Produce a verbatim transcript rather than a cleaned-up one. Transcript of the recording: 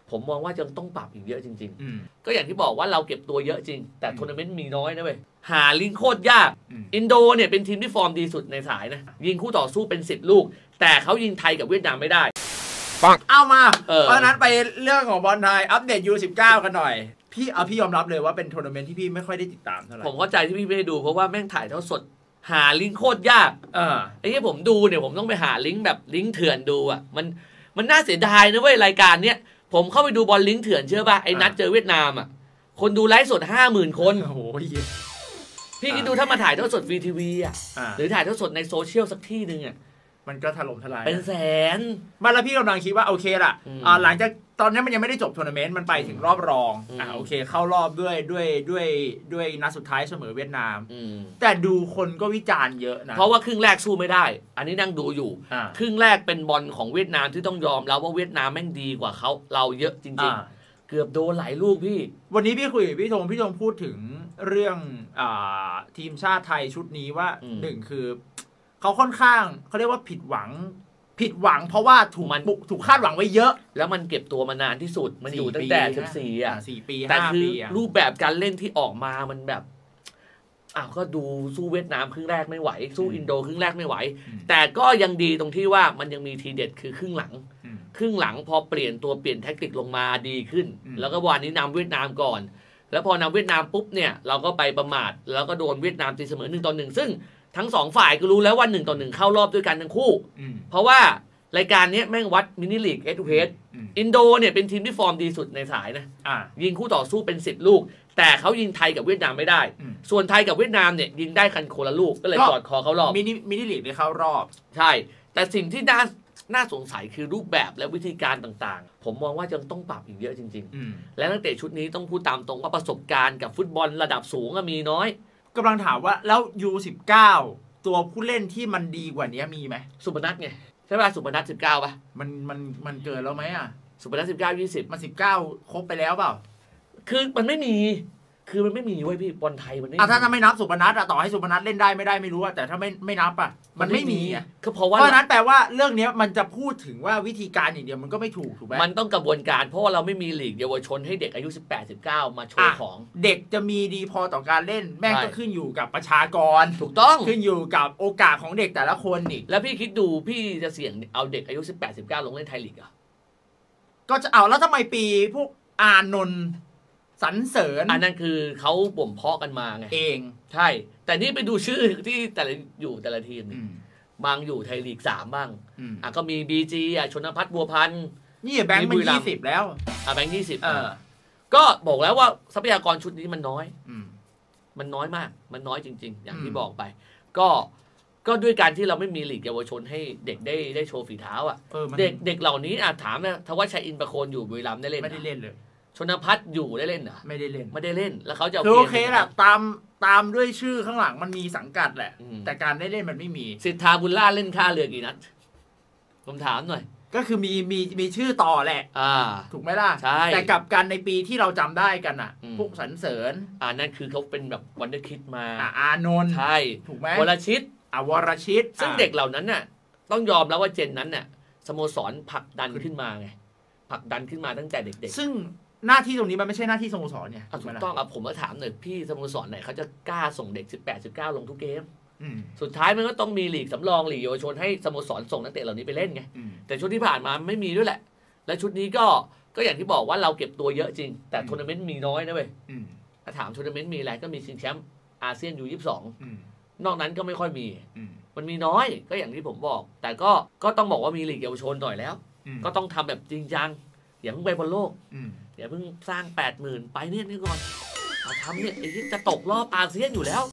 ผมมองว่าจะต้องปรับอีกเยอะจริงๆก็อย่างที่บอกว่าเราเก็บตัวเยอะจริงแต่ทัวร์นาเมนต์มีน้อยนะเว้ยหาลิงโคตรยากอินโดเนี่ยเป็นทีมที่ฟอร์มดีสุดในสายนะยิงคู่ต่อสู้เป็นสิบลูกแต่เขายิงไทยกับเวียดนามไม่ได้เอามาเพราะนั้นไปเรื่องของบอลไทยอัปเดต ยู สิบเก้า กันหน่อยพี่เอาพี่ยอมรับเลยว่าเป็นทัวร์นาเมนต์ที่พี่ไม่ค่อยได้ติดตามเท่าไหร่ผมเข้าใจที่พี่ไม่ได้ดูเพราะว่าแม่งถ่ายทอดสดหาลิงโคตรยากเออไอ้ที่ผมดูเนี่ยผมต้องไปหาลิงก์แบบลิงก์เถื่อนดูอ่ะมันมันน่าเสียดายนะเว้ยรายการเนี้ยผมเข้าไปดูบอลลิงก์เถื่อนเชื่อป่ะไอ้นัดเจอเวียดนามอ่ะคนดูไลฟ์สดห้าหมื่นคนโอ้โหพี่คิดดูถ้ามาถ่ายทอดสดฟรีทีวีอ่ะหรือถ่ายทอดสดในโซเชียลสักที่นึงอ่ะมันก็ถล่มทลายเป็นแสนมาแล้วพี่กำลังคิดว่าโอเคล่ะหลังจากตอนนี้มันยังไม่ได้จบทัวร์นาเมนต์มันไปถึงรอบรองอ่าโอเคเข้ารอบด้วยด้วยด้วยด้วยนัดสุดท้ายเสมอเวียดนามแต่ดูคนก็วิจารณ์เยอะนะเพราะว่าครึ่งแรกสู้ไม่ได้อันนี้นั่งดูอยู่ครึ่งแรกเป็นบอลของเวียดนามที่ต้องยอมแล้วว่าเวียดนามแม่งดีกว่าเขาเราเยอะจริงๆเกือบโดนหลายลูกพี่วันนี้พี่คุยกับพี่ธงพี่ธงพูดถึงเรื่องอ่าทีมชาติไทยชุดนี้ว่าหนึ่งคือเขาค่อนข้างเขาเรียกว่าผิดหวังผิดหวังเพราะว่าถูกถูกคาดหวังไว้เยอะแล้วมันเก็บตัวมานานที่สุดมันอยู่ตั้งแต่สิบสี่อ่ะสี่ปีแต่คือรูปแบบการเล่นที่ออกมามันแบบอ้าวก็ดูสู้เวียดนามครึ่งแรกไม่ไหวสู้อินโดครึ่งแรกไม่ไหวแต่ก็ยังดีตรงที่ว่ามันยังมีทีเด็ดคือครึ่งหลังครึ่งหลังพอเปลี่ยนตัวเปลี่ยนแท็กติกลงมาดีขึ้นแล้วก็วันนี้นำเวียดนามก่อนแล้วพอนำเวียดนามปุ๊บเนี่ยเราก็ไปประมาทแล้วก็โดนเวียดนามตีเสมอหนึ่งต่อหนึ่งซึ่งทั้งสองฝ่ายก็รู้แล้วว่าหนึ่งต่อหนึ่งเข้ารอบด้วยกันทั้งคู่เพราะว่ารายการนี้แม่งวัดมินิลีกเอสทูเอสอินโดเนี่ยเป็นทีมที่ฟอร์มดีสุดในสายนะยิงคู่ต่อสู้เป็นสิบลูกแต่เขายิงไทยกับเวียดนามไม่ได้ส่วนไทยกับเวียดนามเนี่ยยิงได้คันโคนละลูกก็เลยกอดคอเขารอบมินิมินิลีกได้เข้ารอบใช่แต่สิ่งที่น่าน่าสงสัยคือรูปแบบและวิธีการต่างๆผมมองว่าจะต้องปรับอีกเยอะจริงๆและนักเตะชุดนี้ต้องพูดตามตรงว่าประสบการณ์กับฟุตบอลระดับสูงมีน้อยกำลังถามว่าแล้ว ยู สิบเก้า ตัวผู้เล่นที่มันดีกว่านี้มีไหมสุพนัทไงใช่ป่ะสุพนัทสิบเก้าป่ะมันมันมันเกินแล้วไหมอ่ะสุพนัทสิบเก้ายี่สิบมันสิบเก้าครบไปแล้วเปล่าคือมันไม่มีคือมันไม่มีเว้ยพี่บอลไทยมันไม่อ่ะถ้าถ้าไม่นับสุพนัทอ่ะต่อให้สุพนัทเล่นได้ไม่ได้ไม่รู้อ่ะแต่ถ้าไม่ไม่นับอ่ะมันไม่มีอ่ะคือเพราะว่าเพราะนั้นแปลว่าเรื่องนี้มันจะพูดถึงว่าวิธีการอย่างเดียวมันก็ไม่ถูกถูกไหมมันต้องกระบวนการเพราะว่าเราไม่มีลีกเยาวชนให้เด็กอายุสิบแปด สิบเก้ามาโชว์ของเด็กจะมีดีพอต่อการเล่นแม่งก็ขึ้นอยู่กับประชากรถูกต้องขึ้นอยู่กับโอกาสของเด็กแต่ละคนอีกแล้วพี่คิดดูพี่จะเสี่ยงเอาเด็กอายุสิบแปด สิบเก้าลงเล่นไทยลีกอ่ะก็จะเอาแล้วทำไมปีพวกอานนท์สรรเสริญอันนั้นคือเขาบ่มเพาะกันมาไงเองใช่แต่นี่ไปดูชื่อที่แต่ละอยู่แต่ละทีมบางอยู่ไทยลีกสามบ้างอ่ะก็มี บี จี อ่ะชนภัทรบัวพันธ์นี่แบงค์มันยี่สิบแล้วอ่ะแบงค์ยี่สิบเออก็บอกแล้วว่าทรัพยากรชุดนี้มันน้อยมันน้อยมากมันน้อยจริงๆอย่างที่บอกไปก็ก็ด้วยการที่เราไม่มีลีกเยาวชนให้เด็กได้ได้โชว์ฝีเท้าอ่ะเด็กเด็กเหล่านี้อ่ะถามนะทวัชชัยอินประโคนอยู่บุรีรัมย์ได้เล่นไม่ได้เล่นเลยชนภัทรอยู่ได้เล่นเหรอไม่ได้เล่นไม่ได้เล่นแล้วเขาจะคือโอเคแหละตามตามด้วยชื่อข้างหลังมันมีสังกัดแหละแต่การได้เล่นมันไม่มีสิทธาบุญล่าเล่นค่าเรือกี่นัดผมถามหน่อยก็คือมีมีมีชื่อต่อแหละอ่าถูกไหมล่ะใช่แต่กับการในปีที่เราจำได้กันอ่ะพวกสรรเสริญอ่านั่นคือเขาเป็นแบบวันเดอร์คิดมาอ่าอานนท์ใช่ถูกไหมวรชิตอ่าวรชิตซึ่งเด็กเหล่านั้นน่ะต้องยอมแล้วว่าเจนนั้นน่ะสโมสรผลักดันขึ้นมาไงผลักดันขึ้นมาตั้งแต่เด็กๆซึ่งหน้าที่ตรงนี้มันไม่ใช่หน้าที่สโมสรเนี่ยถูกต้องอ่ะผมก็ถามหน่อยพี่สโมสรไหนเขาจะกล้าส่งเด็กสิบแปด สิบเก้าลงทุกเกมสุดท้ายมันก็ต้องมีลีกสำรองลีกเยาวชนให้สโมสรส่งนักเตะเหล่านี้ไปเล่นไงแต่ชุดที่ผ่านมาไม่มีด้วยแหละและชุดนี้ก็ก็อย่างที่บอกว่าเราเก็บตัวเยอะจริงแต่ทัวร์นาเมนต์มีน้อยนะเว้ยถ้าถามทัวร์นาเมนต์มีอะไรก็มีชิงแชมป์อาเซียนยูยี่สิบสองนอกนั้นก็ไม่ค่อยมีมันมีน้อยก็อย่างที่ผมบอกแต่ก็ก็ต้องบอกว่ามีลีกเยาวชนหน่อยแล้วก็ต้องทำแบบจริงจังอย่าเพิ่งไปบอลโลกอย่าเพิ่งสร้างแปดหมื่นไปเนี่ยนี่ก่อนทำเนี่ยไอ้ที่จะตกรอบอาเซียนอยู่แล้ว